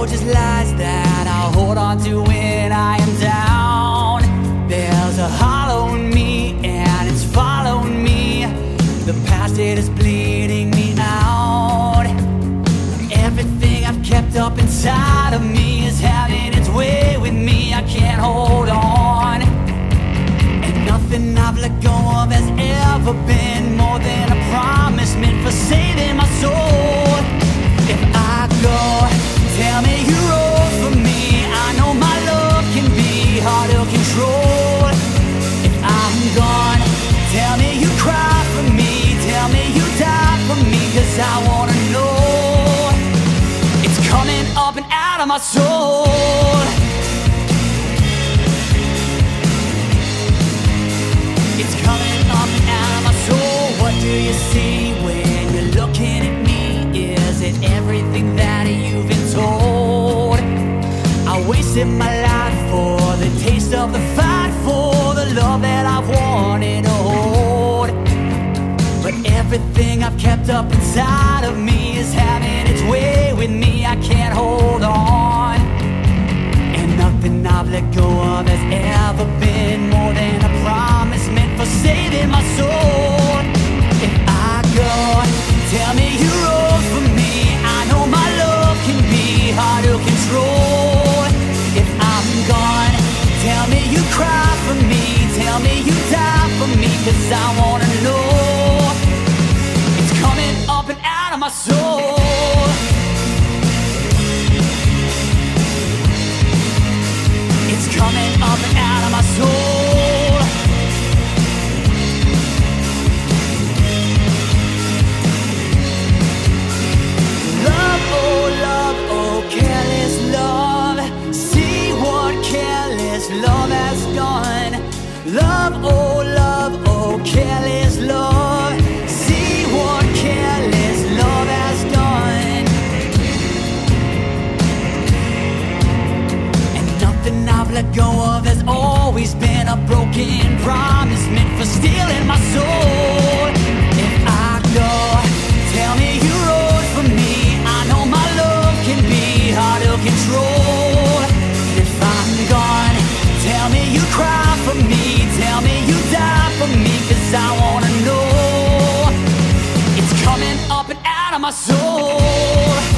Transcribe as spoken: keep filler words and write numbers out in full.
just lies that I'll hold on to when I am down. There's a hollow in me and it's following me. The past, it is bleeding me out. Everything I've kept up inside of me is having its way with me. I can't hold on, and nothing I've let go of has ever been more than a promise meant for saving my soul. If I go, tell me you rose for me. I know my love can be hard to control. If I'm gone, tell me you cry for me. Tell me you die for me, 'cause I wanna know. It's coming up and out of my soul. It's coming up and out of my soul. What do you see when you're looking at me? Is it everything that you've been told? I wasted my life for the taste of the fight, for the love that I've wanted to hold. But everything I've kept up inside of me is having its way with me. I can't hold on, and nothing I've let go of has ever been more than a promise meant for saving my soul. If I go, tell me you rose for me. I know my love can be hard to control. If I'm gone, tell me you cry for me. Tell me you die for me, 'cause I wanna know. It's coming up and out of my soul. It's coming up and out of my soul. Love, oh love, oh careless love. See what careless love has done. Love, oh love, oh careless love. See what careless love has done. And nothing I've let go of has always been a broken promise meant for stealing my soul. If I go, tell me you rose for me. I know my love can be hard to control. If I'm gone, tell me you cry for me. Tell me you die for me, 'cause I wanna know. It's coming up and out of my soul.